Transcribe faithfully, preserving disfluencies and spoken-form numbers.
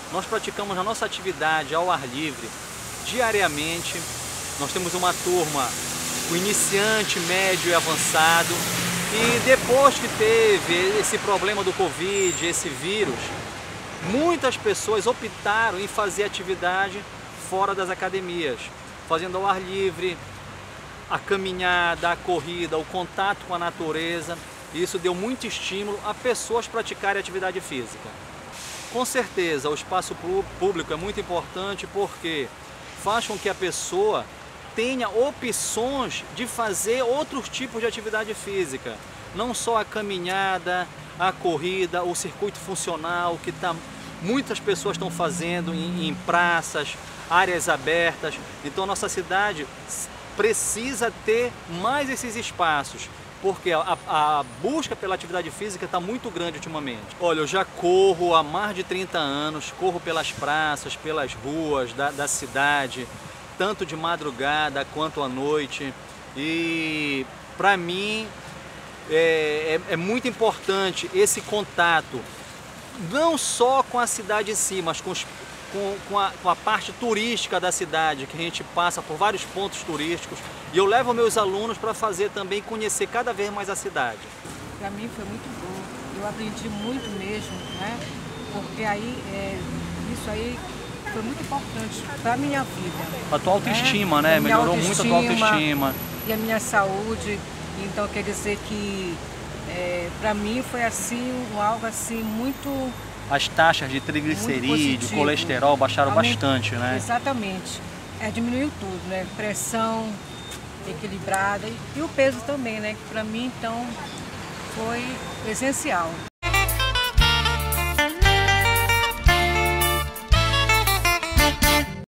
Nós praticamos a nossa atividade ao ar livre diariamente. Nós temos uma turma com iniciante, médio e avançado. E depois que teve esse problema do Covid, esse vírus, muitas pessoas optaram em fazer atividade fora das academias, fazendo ao ar livre, a caminhada, a corrida, o contato com a natureza. Isso deu muito estímulo a pessoas praticarem atividade física. Com certeza, o espaço público é muito importante porque faz com que a pessoa tenha opções de fazer outros tipos de atividade física. Não só a caminhada, a corrida, o circuito funcional, que tá, muitas pessoas estão fazendo em, em praças, áreas abertas. Então a nossa cidade precisa ter mais esses espaços, porque a, a busca pela atividade física está muito grande ultimamente. Olha, eu já corro há mais de trinta anos, corro pelas praças, pelas ruas da, da cidade, tanto de madrugada quanto à noite, e para mim é, é, é muito importante esse contato, não só com a cidade em si, mas com, os, com, com, a, com a parte turística da cidade, que a gente passa por vários pontos turísticos, e eu levo meus alunos para fazer também, conhecer cada vez mais a cidade. Para mim foi muito bom, eu aprendi muito mesmo, né? Porque aí, é, isso aí foi muito importante para a minha vida. A tua autoestima, né? né? Melhorou muito a tua autoestima. E a minha saúde. Então quer dizer que é, para mim foi assim, algo assim muito... As taxas de triglicerídeo, colesterol baixaram Aument... bastante, né? Exatamente. É, diminuiu tudo, né? Pressão equilibrada e, e o peso também, né? Que para mim então foi essencial.